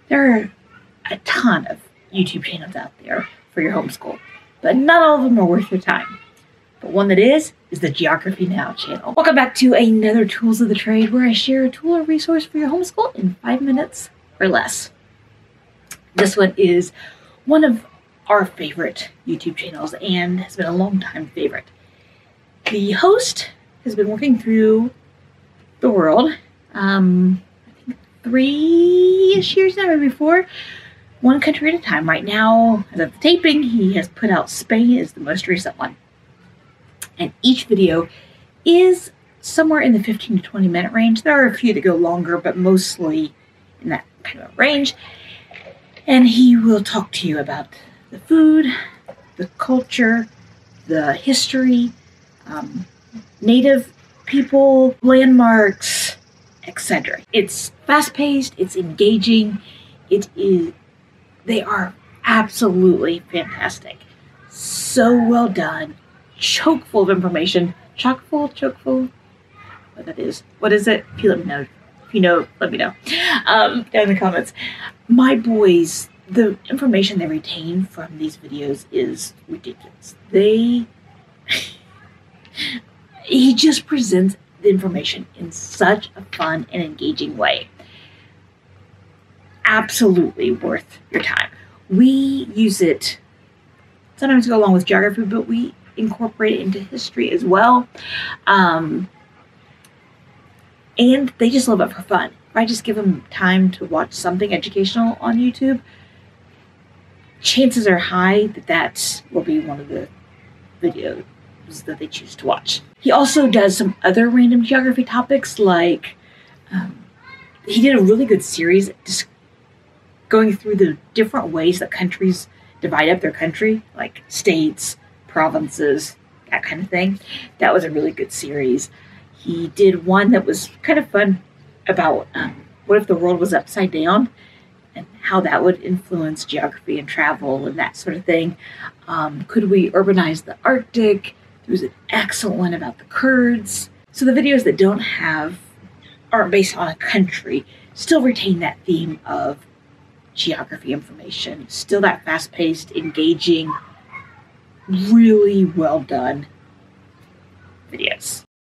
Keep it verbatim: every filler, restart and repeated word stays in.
There are a ton of YouTube channels out there for your homeschool, but not all of them are worth your time. But one that is, is the Geography Now channel. Welcome back to another Tools of the Trade, where I share a tool or resource for your homeschool in five minutes or less. This one is one of our favorite YouTube channels and has been a long time favorite. The host has been working through the world, um, I think three-ish years now, maybe four, one country at a time. Right now, as of the taping, he has put out Spain as the most recent one. And each video is somewhere in the fifteen to twenty minute range. There are a few that go longer, but mostly in that kind of range. And he will talk to you about the food, the culture, the history, um, native people, landmarks, et cetera. It's fast-paced, it's engaging, it is, they are absolutely fantastic. So well done, chock full of information. Chock full, chock full, what that is. What is it? If you let me know. If you know, let me know. Um, down in the comments. My boys, the information they retain from these videos is ridiculous. They, he just presents the information in such a fun and engaging way. Absolutely worth your time. We use it sometimes to go along with geography, but we incorporate it into history as well. Um, and they just love it for fun. If I just give them time to watch something educational on YouTube, chances are high that that will be one of the videos that they choose to watch. He also does some other random geography topics, like um, he did a really good series just going through the different ways that countries divide up their country, like states, provinces, that kind of thing. That was a really good series. He did one that was kind of fun about um, what if the world was upside down and how that would influence geography and travel and that sort of thing. Um, could we urbanize the Arctic? There was an excellent one about the Kurds. So the videos that don't have, aren't based on a country, still retain that theme of geography information. Still that fast-paced, engaging, really well done videos.